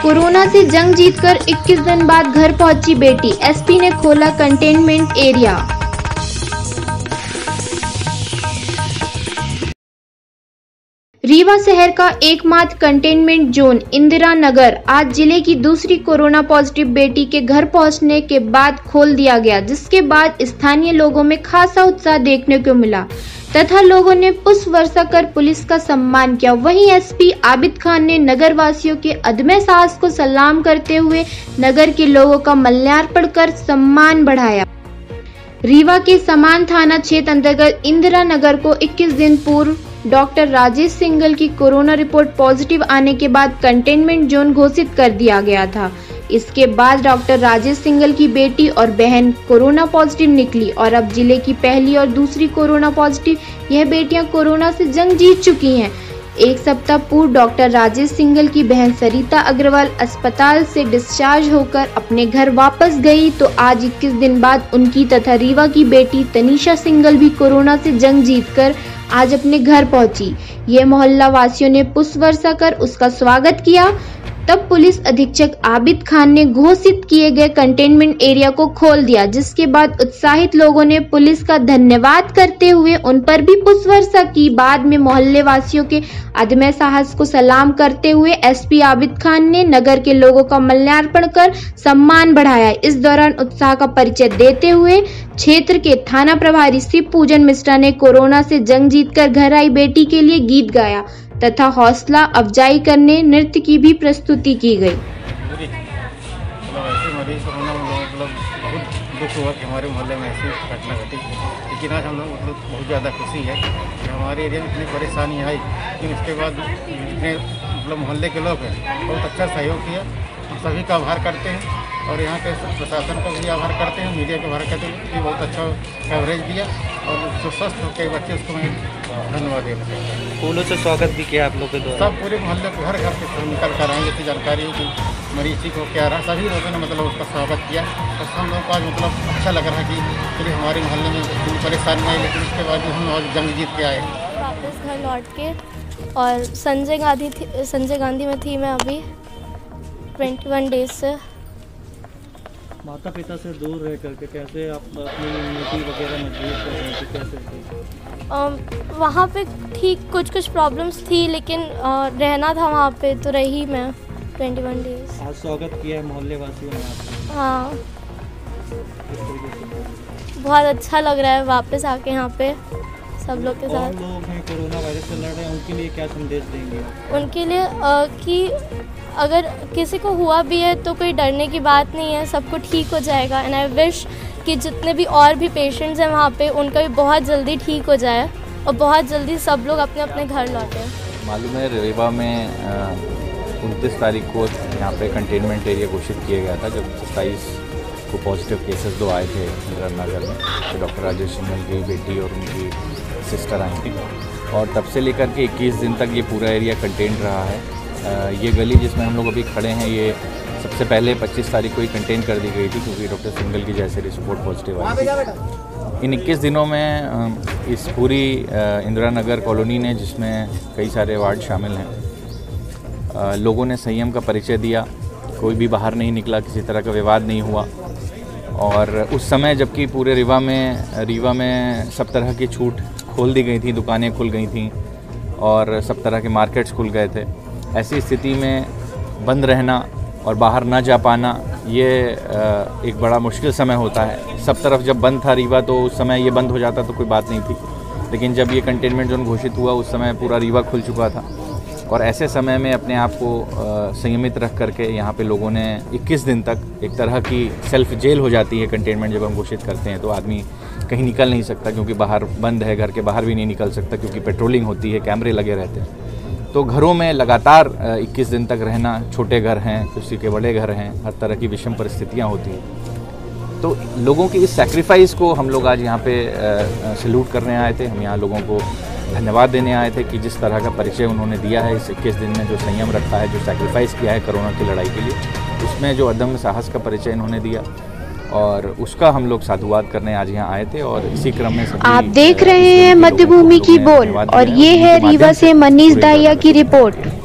Corona से जंग जीतकर 21 दिन बाद घर पहुंची बेटी, एसपी ने खोला कंटेनमेंट एरिया। रीवा शहर का एकमात्र कंटेनमेंट जोन इंदिरा नगर आज जिले की दूसरी कोरोना पॉजिटिव बेटी के घर पहुंचने के बाद खोल दिया गया, जिसके बाद स्थानीय लोगों में खासा उत्साह देखने को मिला तथा लोगों ने पुष्प वर्षा कर पुलिस का सम्मान किया। वहीं एसपी आबिद खान ने नगर वासियों के अदम्य साहस को सलाम करते हुए नगर के लोगों का माल्यार्पण कर सम्मान बढ़ाया। रीवा के समान थाना क्षेत्र अंतर्गत इंदिरा नगर को 21 दिन पूर्व डॉक्टर राजेश सिंघल की कोरोना रिपोर्ट पॉजिटिव आने के बाद कंटेनमेंट जोन घोषित कर दिया गया था। इसके बाद डॉक्टर राजेश सिंघल की बेटी और बहन कोरोना पॉजिटिव निकली और अब जिले की पहली और दूसरी कोरोना पॉजिटिव यह बेटियां कोरोना से जंग जीत चुकी हैं। एक सप्ताह पूर्व डॉक्टर राजेश सिंघल की बहन सरिता अग्रवाल अस्पताल से डिस्चार्ज होकर अपने घर वापस गई, तो आज 21 दिन बाद उनकी तथा रीवा की बेटी तनीषा सिंघल भी कोरोना से जंग जीतकर आज अपने घर पहुंची। ये मोहल्ला वासियों ने पुष्प वर्षा कर उसका स्वागत किया। तब पुलिस अधीक्षक आबिद खान ने घोषित किए गए कंटेनमेंट एरिया को खोल दिया, जिसके बाद उत्साहित लोगों ने पुलिस का धन्यवाद करते हुए उन पर भी पुष्प वर्षा की। बाद में मोहल्ले वासियों के अदम्य साहस को सलाम करते हुए एसपी आबिद खान ने नगर के लोगों का माल्यार्पण कर सम्मान बढ़ाया। इस दौरान उत्साह का परिचय देते हुए क्षेत्र के थाना प्रभारी शिव पूजन मिश्रा ने कोरोना से जंग जीतकर घर आई बेटी के लिए गीत गाया तथा हौसला अफजाई करने नृत्य की भी प्रस्तुति की गई। दुख हुआ कि हमारे मोहल्ले में ऐसी घटना घटी, लेकिन आज हम लोग बहुत ज़्यादा खुशी है कि हमारे एरिया में इतनी परेशानी आई, लेकिन उसके बाद जितने मोहल्ले के लोग हैं बहुत अच्छा सहयोग किया। हम सभी का आभार करते हैं और यहाँ के प्रशासन का भी आभार करते हैं, मीडिया का आभार करते हैं कि बहुत अच्छा कवरेज दिया और जो स्वस्थ होकर बच्चे उसको मैं धन्यवाद देना चाहता हूँ। फूलों से स्वागत भी किया आप लोग के द्वारा। सब पूरे मोहल्ले को घर घर से निकल कर आएंगे, इतनी जानकारी की मरीज ठीक हो क्या रहा, सभी लोगों ने मतलब उसका स्वागत किया और हम लोग को आज मतलब अच्छा लग रहा है कि चलिए हमारे मोहल्ले में इतनी परेशानी आई, लेकिन उसके बाद हम आज जंग जीत के आए वापस घर लौट के। और संजय गांधी में थी मैं अभी 21 डेज से। माता पिता से दूर रह करके कैसे आप अपनी इम्यूनिटी वगैरह मजबूत कर रहे थे, कैसे? वहाँ पे ठीक कुछ प्रॉब्लम्स थी, लेकिन रहना था वहाँ पे तो रही मैं 21 डेज। आज स्वागत किया है मोहल्ले वासियों ने आपका। हाँ, बहुत अच्छा लग रहा है वापस आके यहाँ पे सब लोग के साथ। लोग हैं कोरोना वायरस से लड़ रहे हैं, उनके लिए क्या संदेश देंगे? उनके लिए कि अगर किसी को हुआ भी है तो कोई डरने की बात नहीं है, सबको ठीक हो जाएगा। एंड आई विश कि जितने भी और भी पेशेंट्स हैं वहाँ पे उनका भी बहुत जल्दी ठीक हो जाए और बहुत जल्दी सब लोग अपने अपने घर लौटें। मालूम है रीवा में 29 तारीख को यहाँ पे कंटेनमेंट एरिया घोषित किया गया था, जब 27 को पॉजिटिव केसेस 2 आए थे इंदिरा नगर में। तो डॉक्टर राजेश सिंघल की बेटी और उनकी सिस्टर आई थी और तब से लेकर के 21 दिन तक ये पूरा एरिया कंटेन रहा है। ये गली जिसमें हम लोग अभी खड़े हैं, ये सबसे पहले 25 तारीख को ही कंटेन कर दी गई थी, क्योंकि डॉक्टर सिंघल की जैसे रिपोर्ट पॉजिटिव आई थी। इन 21 दिनों में इस पूरी इंदिरा नगर कॉलोनी ने, जिसमें कई सारे वार्ड शामिल हैं, लोगों ने संयम का परिचय दिया। कोई भी बाहर नहीं निकला, किसी तरह का विवाद नहीं हुआ। और उस समय जबकि पूरे रीवा में सब तरह की छूट खोल दी गई थी, दुकानें खुल गई थीं और सब तरह के मार्केट्स खुल गए थे, ऐसी स्थिति में बंद रहना और बाहर ना जा पाना ये एक बड़ा मुश्किल समय होता है। सब तरफ जब बंद था रीवा, तो उस समय ये बंद हो जाता तो कोई बात नहीं थी, लेकिन जब ये कंटेनमेंट जोन घोषित हुआ उस समय पूरा रीवा खुल चुका था। और ऐसे समय में अपने आप को संयमित रख करके यहाँ पे लोगों ने 21 दिन तक, एक तरह की सेल्फ जेल हो जाती है कंटेनमेंट जब हम घोषित करते हैं, तो आदमी कहीं निकल नहीं सकता क्योंकि बाहर बंद है, घर के बाहर भी नहीं निकल सकता क्योंकि पेट्रोलिंग होती है, कैमरे लगे रहते हैं। तो घरों में लगातार 21 दिन तक रहना, छोटे घर हैं, किसी के बड़े घर हैं, हर तरह की विषम परिस्थितियाँ होती हैं। तो लोगों की इस सैक्रिफाइस को हम लोग आज यहाँ पे सैल्यूट करने आए थे। हम यहाँ लोगों को धन्यवाद देने आए थे कि जिस तरह का परिचय उन्होंने दिया है इस 21 दिन में, जो संयम रखा है, जो सैक्रिफाइस किया है कोरोना की लड़ाई के लिए, उसमें जो अदम्य साहस का परिचय इन्होंने दिया, और उसका हम लोग साधुवाद करने आज यहाँ आए थे। और इसी क्रम में आप देख रहे हैं मध्यभूमि की बोल, और ये है रीवा से मनीष दाहिया की रिपोर्ट।